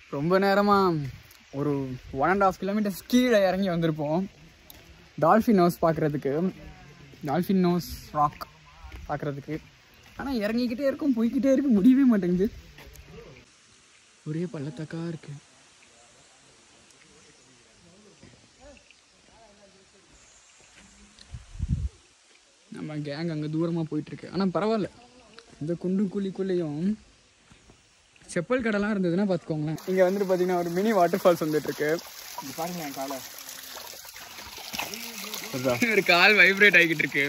ரொம்ப நேரமாக ஒரு 1.5 kilometers கீழே இறங்கி வந்திருப்போம் டால்ஃபின் ஹவுஸ் பார்க்குறதுக்கு, டால்ஃபின் ஹவுஸ் ராக் பார்க்குறதுக்கு. ஆனால் இறங்கிக்கிட்டே இருக்கும், போய்கிட்டே இருக்கு, முடியவே மாட்டேங்குது. ஒரே பள்ளத்தாக்கா இருக்கு. நம்ம கேங் அங்கே தூரமாக போயிட்டுருக்கு. ஆனால் பரவாயில்ல, இந்த குண்டு குழிக்குள்ளேயும் செப்பல் கடைலாம் இருந்ததுன்னா பார்த்துக்கோங்களேன். இங்கே வந்துட்டு பார்த்தீங்கன்னா ஒரு மினி வாட்டர் ஃபால்ஸ் வந்துட்டுருக்கு. பாருங்க என் காலை, ஒரு கால் வைப்ரேட் ஆகிக்கிட்டு இருக்கு.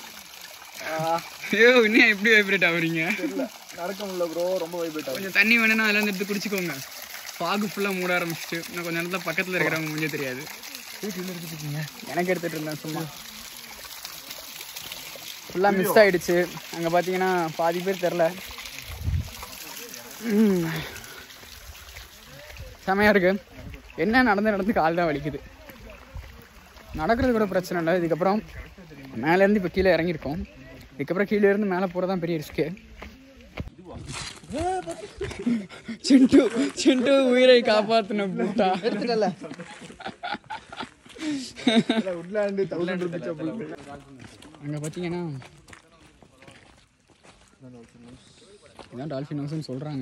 ஐயோ, இன்னும் எப்படி வைப்ரேட் ஆகுறீங்க? நடக்க முடியல ப்ரோ, ரொம்ப வைப்ரேட் ஆகும். கொஞ்சம் தண்ணி வேணும்னா அதெல்லாம் எடுத்து குடிச்சிக்கோங்க. ஃபாகு ஃபுல்லாக மூட ஆரம்பிச்சிட்டு இன்னும் கொஞ்சம் நேரத்தில் பக்கத்தில் இருக்கிறவங்க முடிஞ்சே தெரியாது. வீட்டில் எடுத்துக்கிட்டீங்க, எனக்கு எடுத்துகிட்டு இருந்தேன் சும்மா. ஃபுல்லாக மிஸ் ஆகிடுச்சு. அங்கே பார்த்தீங்கன்னா பாதி பேர் தெரில. செமையாக இருக்குது. என்ன நடந்து கால் தான் வலிக்குது. நடக்கிறது கூட பிரச்சனை இல்லை. இதுக்கப்புறம் மேலேருந்து இப்போ கீழே இறங்கியிருக்கோம். இதுக்கப்புறம் கீழே இருந்து மேலே போகிறது தான் பெரிய ரிஸ்க்கு. சிண்டு உயிரை காப்பாற்றின புட்டா எடுத்துக்கல. அங்கே பார்த்தீங்கன்னா இதான் டால்ஃபின் ஹவுஸ்ன்னு சொல்கிறாங்க.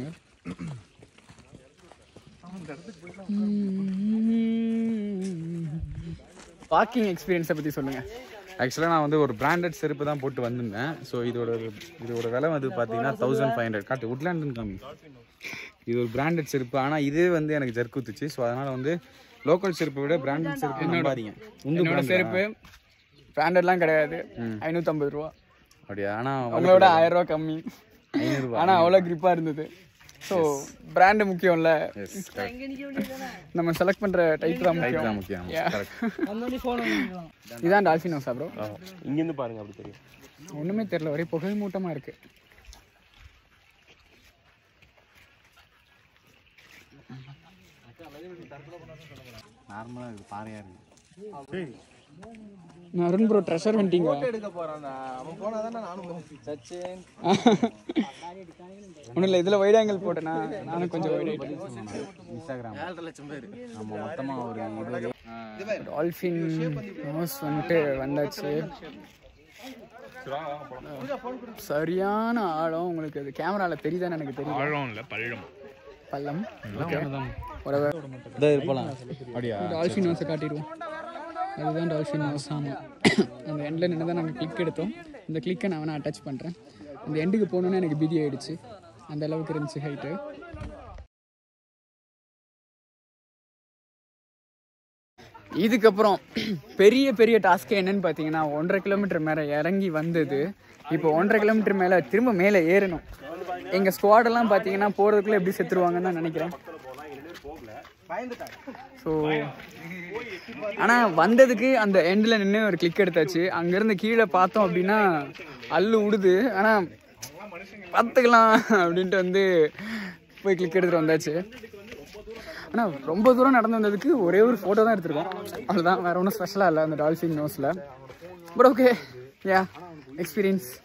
வாக்கிங் எக்ஸ்பீரியன்ஸை பற்றி சொல்லுங்கள். ஆக்சுவலாக நான் வந்து ஒரு பிராண்டட் செருப்பு தான் போட்டு வந்திருந்தேன். ஸோ இதோட விலை வந்து பார்த்தீங்கன்னா 1500. காட்டு உட்லாண்டுன்னு காமி. இது ஒரு பிராண்டட் செருப்பு. ஆனால் இதே வந்து எனக்கு ஜர்க் ஊத்துச்சு. ஸோ அதனால் வந்து லோக்கல் செருப்பை விட பிராண்டட் செருப்பு நம்பாதீங்க. என்னோட செருப்பு பிராண்டட்லாம் கிடையாது, 550 ரூபா. அப்படியா? ஆனால் அவங்களோட 1000 ரூபா கம்மி. 500 ரூபா. ஆனால் அவ்வளோ கிரிப்பாக இருந்தது. ஸோ பிராண்டு முக்கியம்ல, நம்ம செலக்ட் பண்ணுற டைப் தான் முக்கியம். இதான் டால்ஃபின் ஹவுஸா ப்ரோ? இங்கேருந்து பாருங்க, அப்படி தெரியும். ஒன்றுமே தெரியல, ஒரே புகை மூட்டமாக இருக்கு. நார்மலாக இது பாறையாக இருக்கு. அருண் ப்ரோ ட்ரெஷர் ஹண்டிங் எடுக்க போறான். அவன் போனாதானே நானும் சச்சின். ஒன்றும் இல்லை, இதில் வைட் ஆங்கிள் போட்டேன்னா நானும் கொஞ்சம் வைட் இன்ஸ்டாகிராம் 7 லட்சம் பேர் நம்ம மொத்தமாக ஒரு 20. டால்ஃபின் ஹவுஸ் வந்துட்டு வந்தாச்சு. சரியான ஆழம். உங்களுக்கு அது கேமராவில் தெரியுதான்னு எனக்கு தெரியும். ஆழம் இல்லை, பள்ளம். அப்படியா? டால்ஃபின் ஹவுஸை காட்டிடுவோம். அதுதான் டால்ஃபின் ஹவுஸ். ஆமாம், அந்த எண்டில் நின்று தான் நாங்கள் கிளிக் எடுத்தோம். இந்த கிளிக்கை நான் வேணால் அட்டாச் பண்ணுறேன். அந்த எண்டுக்கு போகணுன்னு எனக்கு பீதி ஆகிடுச்சு, அந்த அளவுக்கு இருந்துச்சு ஹைட்டு. இதுக்கப்புறம் பெரிய பெரிய டாஸ்க்கு என்னன்னு பார்த்தீங்கன்னா 1.5 கிலோமீட்டர் மேலே இறங்கி வந்தது. இப்போ 1.5 கிலோமீட்டர் மேலே திரும்ப மேலே ஏறணும். எங்கள் ஸ்குவாடெல்லாம் பார்த்தீங்கன்னா போகிறதுக்குள்ளே எப்படி செத்துருவாங்கன்னு தான் நினைக்கிறேன். ஸோ ஆனால் வந்ததுக்கு அந்த எண்டில் நின்று ஒரு கிளிக் எடுத்தாச்சு. அங்கேருந்து கீழே பார்த்தோம் அப்படின்னா அல்லு விடுது. ஆனால் பார்த்துக்கலாம் அப்படின்ட்டு வந்து போய் கிளிக் எடுத்துகிட்டு வந்தாச்சு. ஆனால் ரொம்ப தூரம் நடந்து வந்ததுக்கு ஒரே ஒரு ஃபோட்டோ தான் எடுத்துருக்கோம், அவ்வளோதான். வேறு ஒன்றும் ஸ்பெஷலாக இல்லை அந்த டால்ஃபின் ஹவுஸில். But okay, yeah experience.